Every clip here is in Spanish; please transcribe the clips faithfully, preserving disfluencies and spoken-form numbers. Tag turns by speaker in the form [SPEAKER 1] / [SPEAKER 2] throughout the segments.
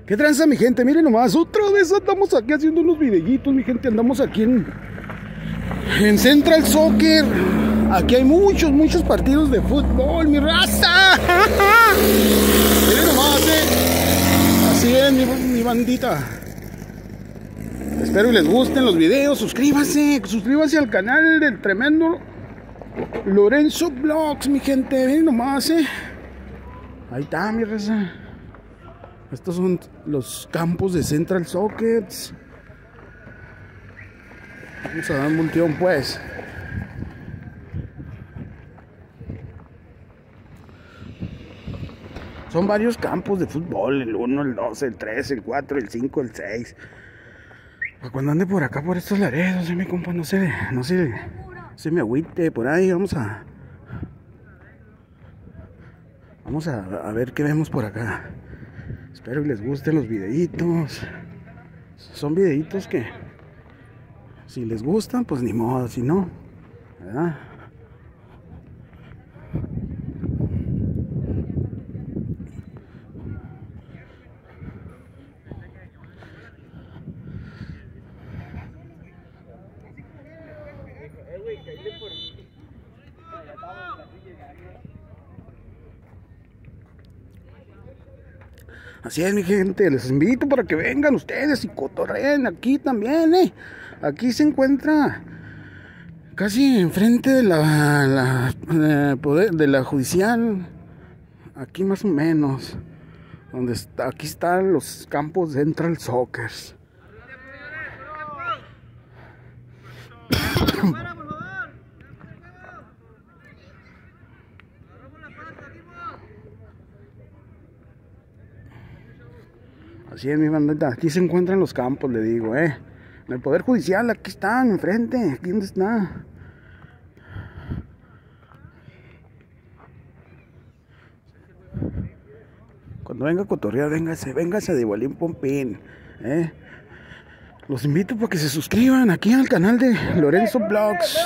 [SPEAKER 1] ¿Qué tranza, mi gente? Miren nomás, otra vez andamos aquí haciendo unos videitos, mi gente. Andamos aquí en, en Central Soccer. Aquí hay muchos, muchos partidos de fútbol, mi raza. Miren nomás, eh. Así es, mi, mi bandita. Espero que les gusten los videos. Suscríbanse, suscríbanse al canal del tremendo Lorenzo Vlogs, mi gente. Miren nomás, eh. Ahí está, mi raza. Estos son los campos de Central Soccer. Vamos a dar un volteón, pues. Son varios campos de fútbol: el uno, el dos, el tres, el cuatro, el cinco, el seis. Cuando ande por acá, por estos Laredos, mi compa, no se, no se, se me agüite por ahí. Vamos a Vamos a, a ver qué vemos por acá. Espero que les gusten los videitos. Son videitos que, si les gustan, pues ni modo, si no, ¿verdad? Así es, mi gente, les invito para que vengan ustedes y cotorreen aquí también, eh. Aquí se encuentra casi enfrente de la, la eh, poder, de la judicial, aquí más o menos, donde está, aquí están los campos de Central Soccer. Así es, mi bandita, aquí se encuentran los campos, le digo, eh. En el Poder Judicial, aquí están, enfrente, aquí donde está. Cuando venga a cotorrear, véngase, véngase de Igualín Pompín, eh. Los invito para que se suscriban aquí al canal de Lorenzo Vlogs.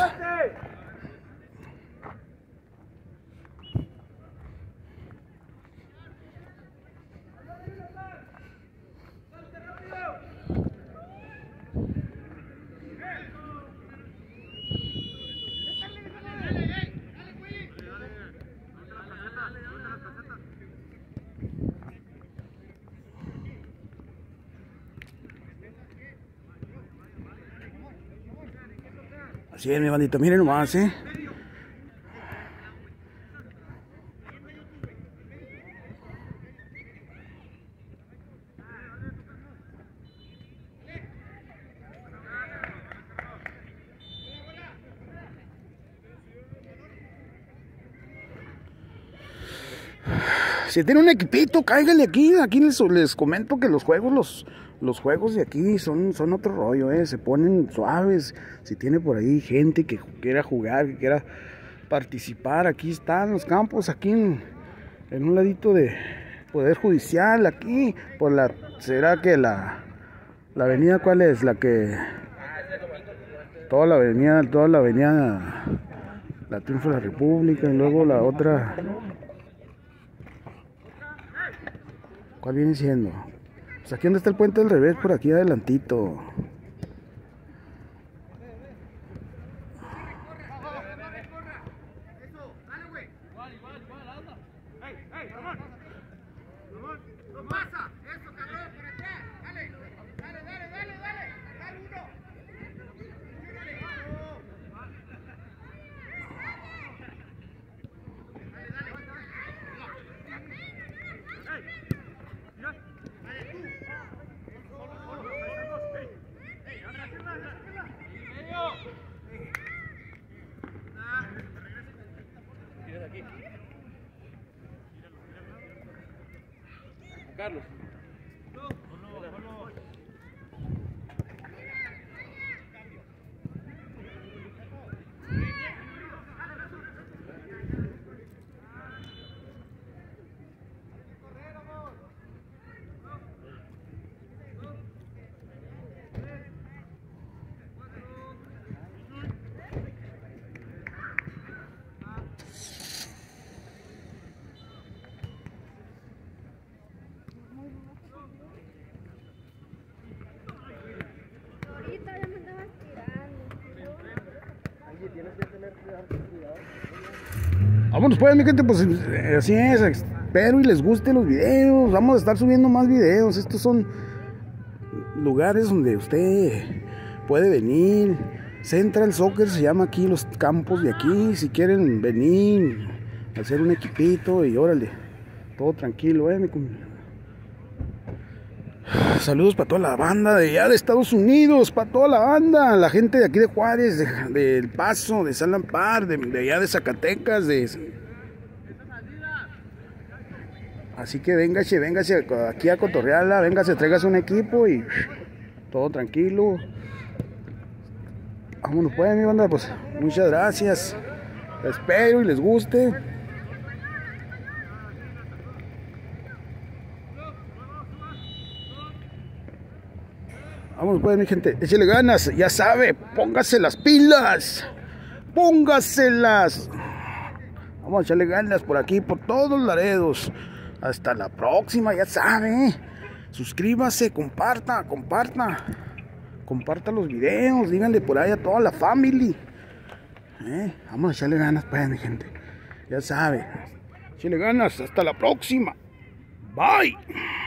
[SPEAKER 1] Así es, mi bandita, miren nomás, eh. Si tiene un equipito, cáigale aquí. Aquí les, les comento que los juegos, los, los juegos de aquí son, son otro rollo, eh. Se ponen suaves. Si tiene por ahí gente que quiera jugar, que quiera participar, aquí están los campos, aquí en, en un ladito de Poder Judicial, aquí por la, será que la, la avenida, ¿cuál es? La que, toda la avenida, toda la avenida, la Triunfo de la República, y luego la otra. ¿Cuál viene siendo? Pues aquí donde está el puente del revés, por aquí adelantito.
[SPEAKER 2] Carlos.
[SPEAKER 1] Vámonos pues, mi gente, pues así es. Espero y les gusten los videos. Vamos a estar subiendo más videos. Estos son lugares donde usted puede venir. Central Soccer se llama aquí, los campos de aquí. Si quieren venir, hacer un equipito y órale, todo tranquilo, eh, mi compadre. Saludos para toda la banda de allá de Estados Unidos, para toda la banda, la gente de aquí de Juárez, de, de El Paso, de San Lampar, de, de allá de Zacatecas, de... Así que véngase, véngase aquí a cotorrearla, véngase, tráigase un equipo y todo tranquilo. Vámonos pues, mi banda, pues muchas gracias, espero y les guste. Vamos pues, mi gente, échale ganas, ya sabe, póngase las pilas, póngaselas. Vamos a echarle ganas por aquí, por todos los Laredos. Hasta la próxima, ya sabe. Suscríbase, comparta, comparta. Comparta los videos, díganle por ahí a toda la family. ¿Eh? Vamos a echarle ganas pues, mi gente. Ya sabe, échale ganas, hasta la próxima. Bye.